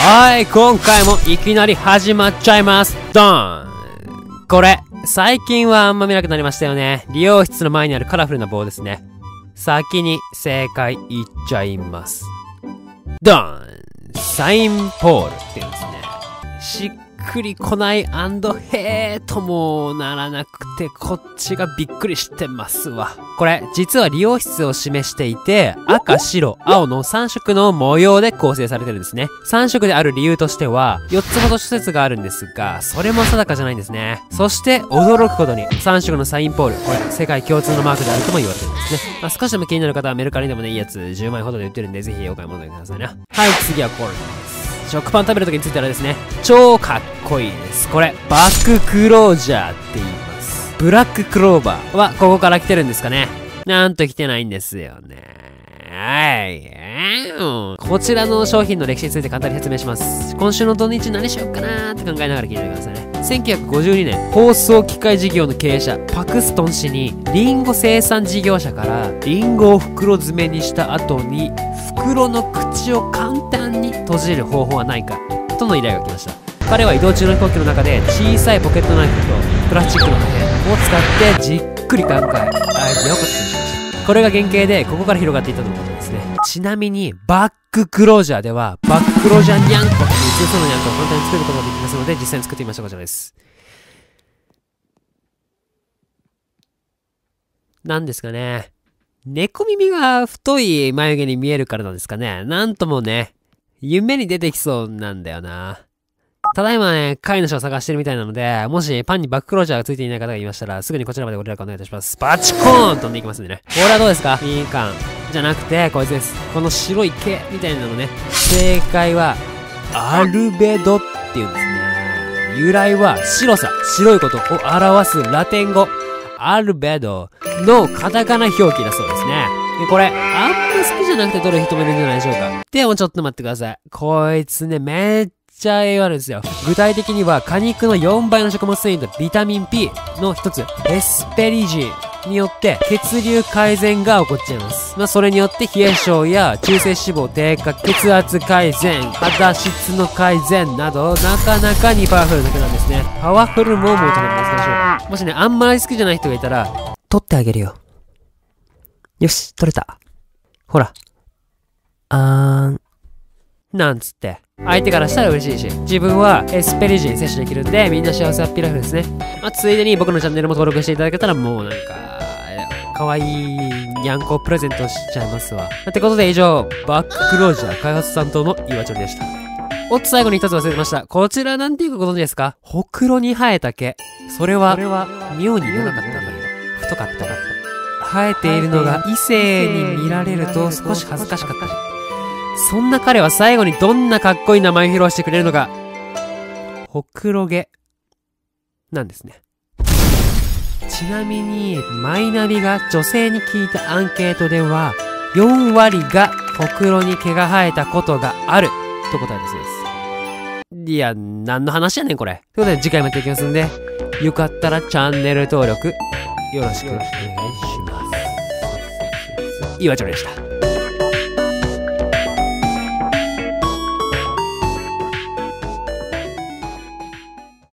はい、今回もいきなり始まっちゃいます。ドーン。これ、最近はあんま見なくなりましたよね。理容室の前にあるカラフルな棒ですね。先に正解言っちゃいます。ドーン。サインポールって言うんですね。しっくりこない&へーともならなくて、こっちがびっくりしてますわ。これ、実は理容室を示していて、赤、白、青の3色の模様で構成されてるんですね。3色である理由としては、4つほど諸説があるんですが、それも定かじゃないんですね。そして、驚くことに、3色のサインポール、これ、世界共通のマークであるとも言われてるんですね。少しでも気になる方はメルカリでもね、いいやつ10枚ほどで売ってるんで、ぜひお買い物くださいね。はい、次はこれです。食パン食べるときについたらですね、超かっこいいです。これ、バッククロージャーって言います。ブラッククローバーはここから来てるんですかね。なんと来てないんですよね。はい。こちらの商品の歴史について簡単に説明します。今週の土日何しようかなーって考えながら聞いてくださいね。1952年、包装機械事業の経営者、パクストン氏に、リンゴ生産事業者から、リンゴを袋詰めにした後に、袋の口を簡単に閉じる方法はないか、との依頼が来ました。彼は移動中の飛行機の中で、小さいポケットナイフとプラスチックの破片を使ってじっくり考え、アイデアを形にしました。これが原型で、ここから広がっていったということですね。ちなみに、バッククロージャーでは、バッククロージャーニャンコっていう小さなニャンコを簡単に作ることができますので、実際に作ってみましょう。こちらです。なんですかね。猫耳が太い眉毛に見えるからなんですかね。なんともね、夢に出てきそうなんだよな。ただいまね、飼い主を探してるみたいなので、もしパンにバッククロージャーがついていない方がいましたら、すぐにこちらまでご連絡お願いいたします。バチコーンと飛んでいきますんでね。これはどうですか？いい感じゃなくて、こいつです。この白い毛みたいなのね。正解は、アルベドって言うんですね。由来は白さ、白いことを表すラテン語、アルベドのカタカナ表記だそうですね。で、これ、あんま好きじゃなくて取る人もいるんじゃないでしょうか。でもちょっと待ってください。こいつね、めっちゃ栄養あるんですよ。具体的には、果肉の4倍の食物繊維とビタミン P の一つ、エスペリジンによって血流改善が起こっちゃいます。それによって冷え性や中性脂肪低下、血圧改善、肌質の改善など、なかなかにパワフルな毛なんですね。パワフルも求めますでしょうか。もしね、あんまり好きじゃない人がいたら、取ってあげるよ。よし、取れた。ほら。なんつって。相手からしたら嬉しいし、自分はエスペリジン摂取できるんで、みんな幸せハッピーライフですね。ついでに僕のチャンネルも登録していただけたら、もうなんか、かわいいにゃんこプレゼントしちゃいますわ。ってことで以上、バッククロージャー開発担当の岩ちょりでした。おっと、最後に一つ忘れてました。こちらなんていうかご存知ですか？ほくろに生えた毛。それは、妙に良かったんだけど、太かった。生えているのが異性に見られると少し恥ずかしかったり。そんな彼は最後にどんなかっこいい名前を披露してくれるのか。ほくろ毛。なんですね。ちなみに、マイナビが女性に聞いたアンケートでは、4割がほくろに毛が生えたことがあると答えたそうです。いや、何の話やねんこれ。ということで次回もやっていきますんで、よかったらチャンネル登録よろしくお願いします。岩ちょりでした。